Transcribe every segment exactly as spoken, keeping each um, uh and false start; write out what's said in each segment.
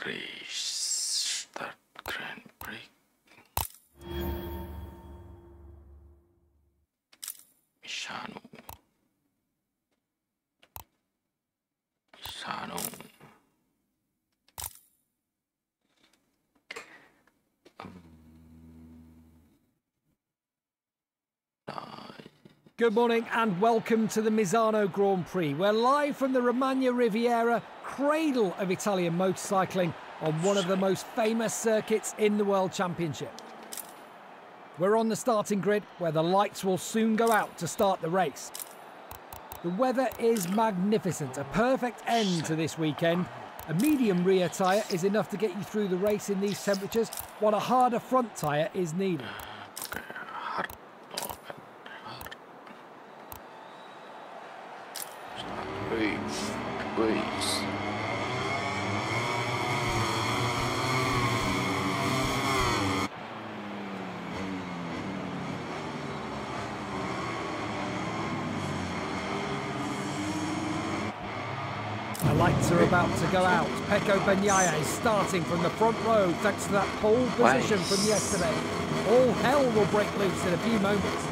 Greece, that Grand Prix. Misano. Misano. Good morning and welcome to the Misano Grand Prix. We're live from the Romagna Riviera, cradle of Italian motorcycling, on one of the most famous circuits in the World Championship. We're on the starting grid where the lights will soon go out to start the race. The weather is magnificent, a perfect end to this weekend. A medium rear tyre is enough to get you through the race in these temperatures, while a harder front tyre is needed. Race, race. The lights are about to go out. Pecco Bagnaia is starting from the front row thanks to that pole position Nice. from yesterday. All hell will break loose in a few moments.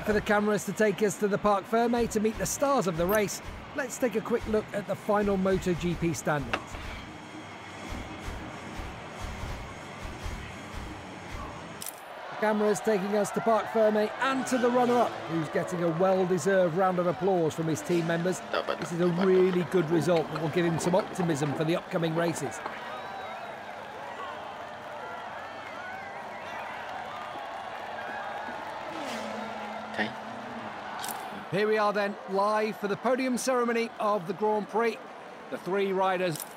wait for the cameras to take us to the Parc Fermé to meet the stars of the race, let's take a quick look at the final MotoGP standings. The cameras taking us to Parc Fermé and to the runner-up, who's getting a well-deserved round of applause from his team members. This is a really good result that will give him some optimism for the upcoming races. Okay. Here we are then, live for the podium ceremony of the Grand Prix. The three riders